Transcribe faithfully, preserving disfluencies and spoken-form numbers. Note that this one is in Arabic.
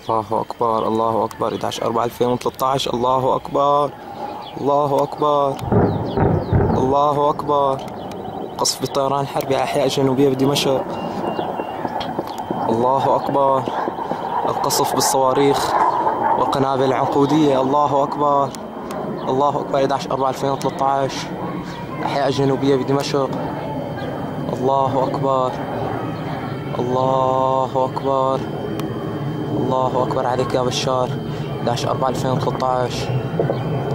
الله أكبر الله أكبر. إحدى عشر أربعة ألفين وثلاثة عشر. الله أكبر الله أكبر الله أكبر. قصف بالطيران الحربي على أحياء جنوبية بدمشق. الله أكبر. القصف بالصواريخ والقنابل العنقودية. الله أكبر الله أكبر. إحدى عشر أربعة ألفين وثلاثة عشر أحياء جنوبية بدمشق. الله أكبر الله أكبر الله أكبر عليك يا بشار. إحدى عشر أربعة ألفين وثلاثة عشر.